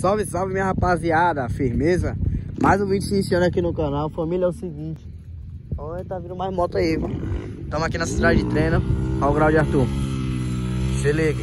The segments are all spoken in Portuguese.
Salve, salve, minha rapaziada, firmeza? Mais um vídeo se iniciando aqui no canal. Família, é o seguinte, olha, tá vindo mais moto aí, mano. Estamos aqui na cidade de treino. Olha o grau de Arthur. Se liga.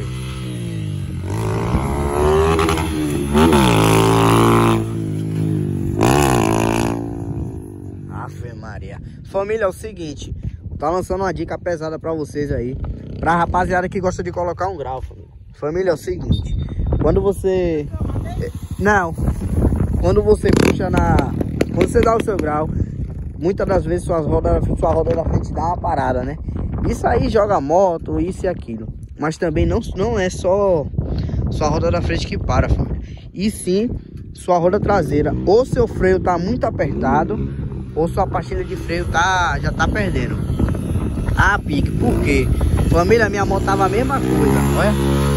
Ave Maria. Família, é o seguinte, tá lançando uma dica pesada pra vocês aí, pra rapaziada que gosta de colocar um grau, família. Família, é o seguinte, quando você... Não, quando você puxa quando você dá o seu grau, muitas das vezes sua roda da frente dá uma parada, né? Isso aí joga moto, isso e aquilo. Mas também não é só sua roda da frente que para, família. E sim, sua roda traseira. Ou seu freio tá muito apertado, ou sua pastilha de freio já tá perdendo. Ah, pique, por quê? Família, minha moto tava a mesma coisa, olha.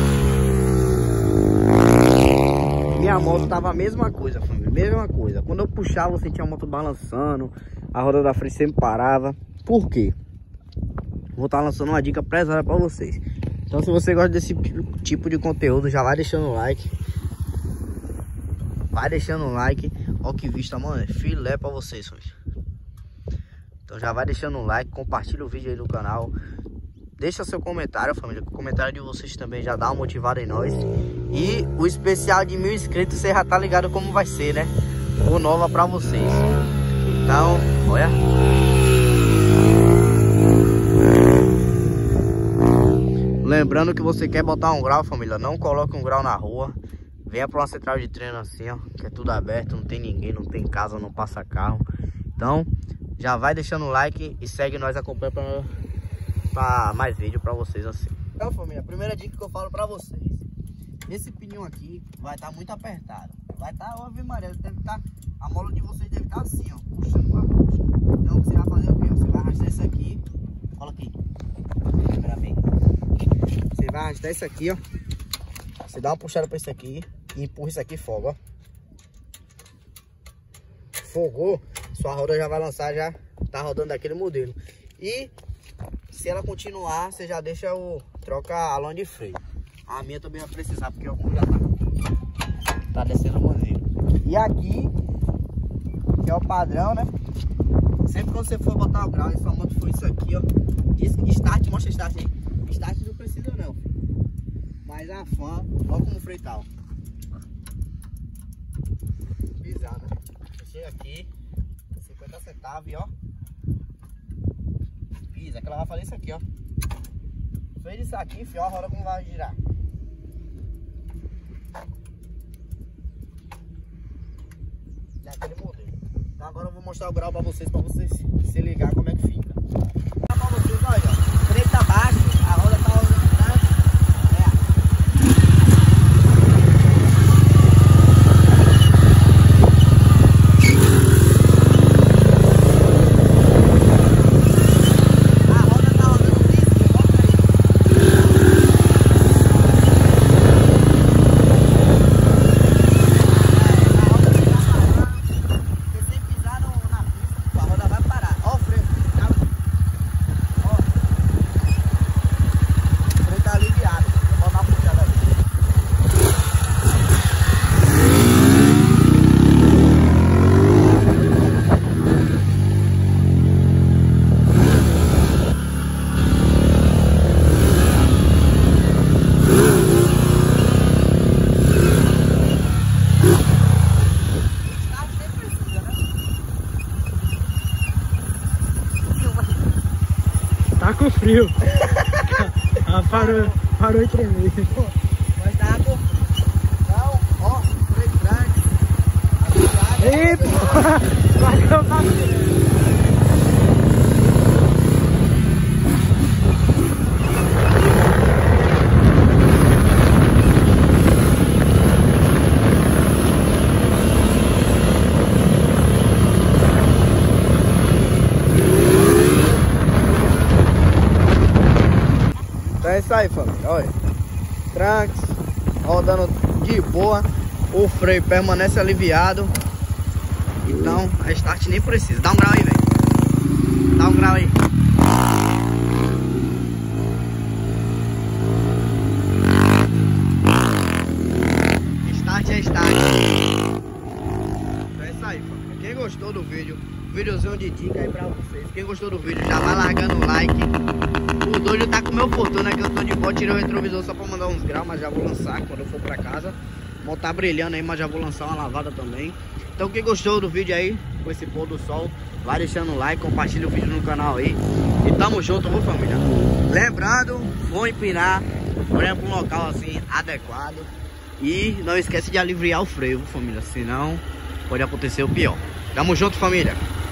Minha moto tava a mesma coisa, família, mesma coisa. Quando eu puxava, você tinha a moto balançando, a roda da frente sempre parava. Por quê? Vou estar lançando uma dica pesada pra vocês. Então, se você gosta desse tipo de conteúdo, já vai deixando o like. Vai deixando o like. Ó que vista, mano, é filé pra vocês, família. Então já vai deixando um like, compartilha o vídeo aí no canal. Deixa seu comentário, família, que o comentário de vocês também já dá uma motivada em nós. E o especial de 1000 inscritos, você já tá ligado como vai ser, né? O nova pra vocês. Então, olha. Lembrando que você quer botar um grau, família, não coloque um grau na rua. Venha pra uma central de treino assim, ó, que é tudo aberto, não tem ninguém, não tem casa, não passa carro. Então, já vai deixando o like e segue nós, acompanha pra mais vídeo pra vocês assim. Então, família, a primeira dica que eu falo pra vocês: esse pininho aqui vai estar muito apertado. Vai estar, ó, Ave Maria, deve estar, a mola de vocês deve estar assim, ó, puxando pra baixo. Então, você vai fazer o quê? Você vai arrastar isso aqui, olha aqui, você vai arrastar isso aqui, ó. Você dá uma puxada pra isso aqui e empurra isso aqui, fogo, ó. Fogou, sua roda já vai lançar, já tá rodando daquele modelo. E se ela continuar, você já deixa troca a lã de freio. A minha também vai precisar, porque o já tá descendo o maneiro. E aqui, que é o padrão, né? Sempre quando você for botar o grau e sua moto for isso aqui, ó. Start, mostra start aí. Start não precisa não, filho. Mas a fã, olha como o freio tá, ó. Pisada. Chega aqui, 50 centavos, ó. Pisa, que ela vai fazer isso aqui, ó. Fez isso aqui, filho, ó, a roda como vai girar. Daquele modelo. Então agora eu vou mostrar o grau pra vocês se ligar como é que fica. Pra vocês, olha, ó. Freio tá baixo, a roda tá rodando. Tá com frio. Parou de tremer. Mas tá com... Não, ó, freio grande. Eita! Bateu bastante. Então é isso aí, família, olha, tranques, rodando de boa, o freio permanece aliviado, então a start nem precisa. Dá um grau aí, velho, dá um grau aí. Start é start. tarde. Então é isso aí, família. Quem gostou do vídeo, videozinho de dica aí pra vocês. Quem gostou do vídeo, já vai largando o like. O doido tá com o meu fortuna, que eu tô de boa. Tirei o retrovisor só pra mandar uns graus, mas já vou lançar quando eu for pra casa. Vou tá brilhando aí, mas já vou lançar uma lavada também. Então quem gostou do vídeo aí, com esse pôr do sol, vai deixando o like, compartilha o vídeo no canal aí. E tamo junto, viu, família? Lembrando, vou empinar, olha pra um local assim, adequado. E não esquece de aliviar o freio, viu, família? Senão pode acontecer o pior. Tamo junto, família.